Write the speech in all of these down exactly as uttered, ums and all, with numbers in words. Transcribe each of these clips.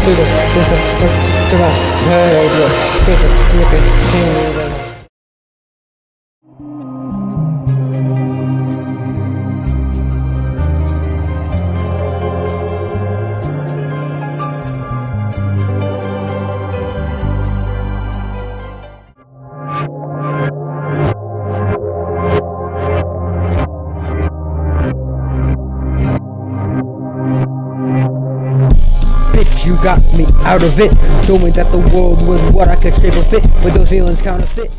Bitch, you got me out of it. Told me that the world was what I could shape or fit, but those feelings counterfeit.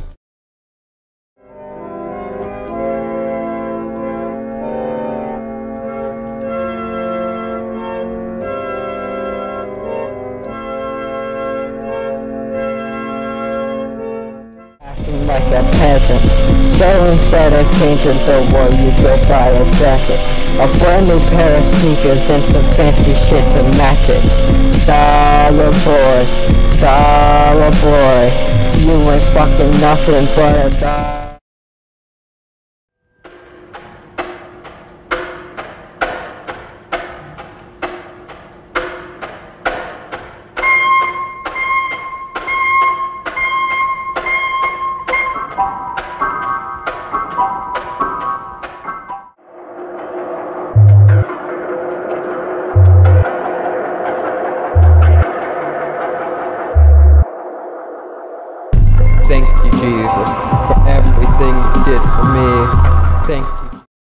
Acting like a peasant, so instead of changing the world, you go buy a jacket, a brand new pair of sneakers and some fancy shit to match it. Dollar boy, dollar boy, you ain't fucking nothing but a dollar. Thank you, Jesus, for everything you did for me. Thank you.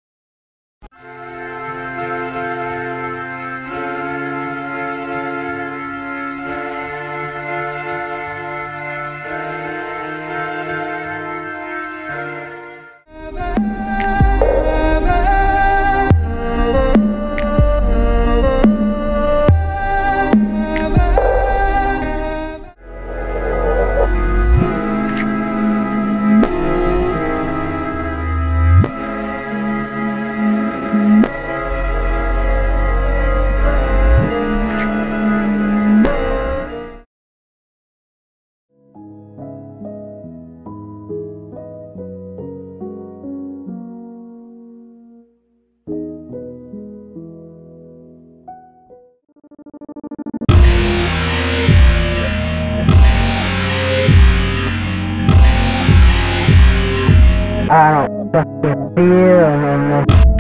I don't fucking feel no more.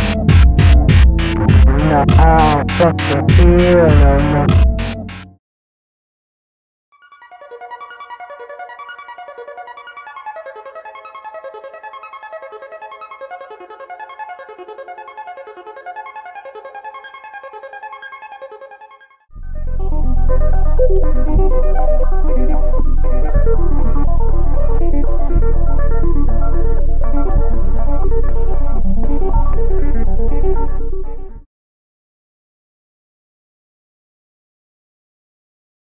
No, I don't fucking feel no more. Thank you.